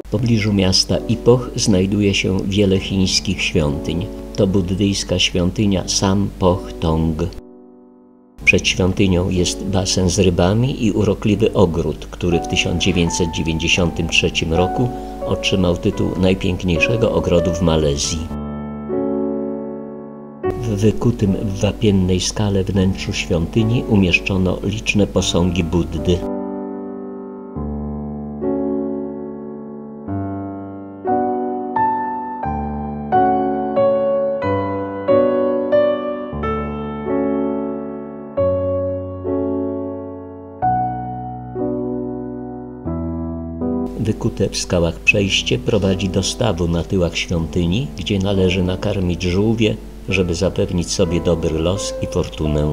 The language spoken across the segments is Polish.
W pobliżu miasta Ipoh znajduje się wiele chińskich świątyń. To buddyjska świątynia Sampoch Tong. Przed świątynią jest basen z rybami i urokliwy ogród, który w 1993 roku otrzymał tytuł najpiękniejszego ogrodu w Malezji. W wykutym w wapiennej skale wnętrzu świątyni umieszczono liczne posągi Buddy. Wykute w skałach przejście prowadzi do stawu na tyłach świątyni, gdzie należy nakarmić żółwie, żeby zapewnić sobie dobry los i fortunę.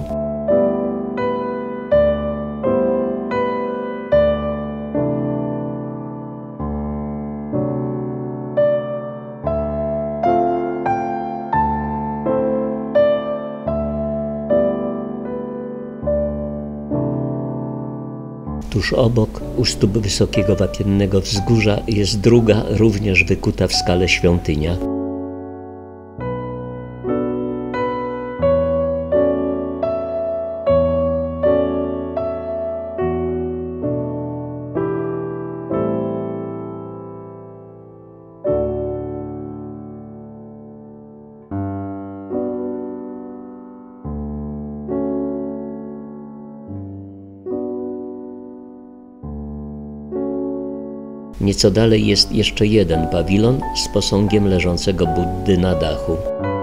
Tuż obok, u stóp wysokiego wapiennego wzgórza, jest druga, również wykuta w skale świątynia. Nieco dalej jest jeszcze jeden pawilon z posągiem leżącego Buddy na dachu.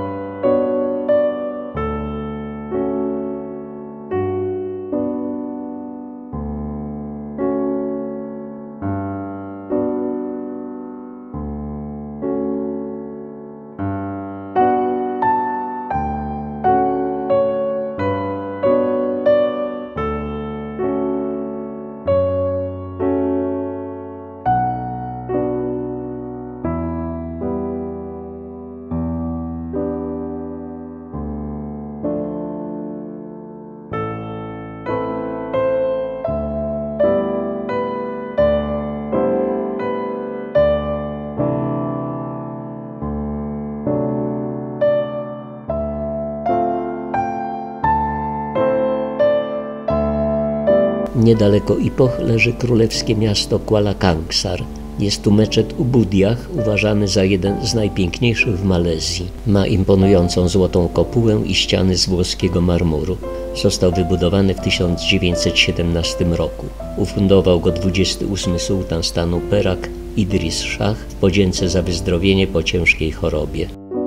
Niedaleko Ipoh leży królewskie miasto Kuala Kangsar. Jest tu meczet u Budiach, uważany za jeden z najpiękniejszych w Malezji. Ma imponującą złotą kopułę i ściany z włoskiego marmuru. Został wybudowany w 1917 roku. Ufundował go 28 sułtan stanu Perak Idris Shah w podzięce za wyzdrowienie po ciężkiej chorobie.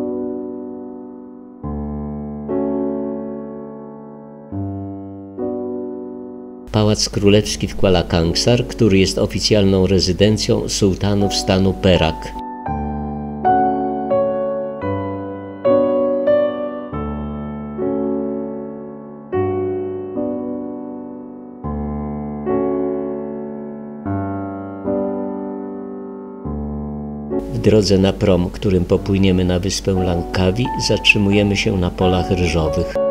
Pałac Królewski w Kuala Kangsar, który jest oficjalną rezydencją sułtanów stanu Perak. W drodze na prom, którym popłyniemy na wyspę Langkawi, zatrzymujemy się na polach ryżowych.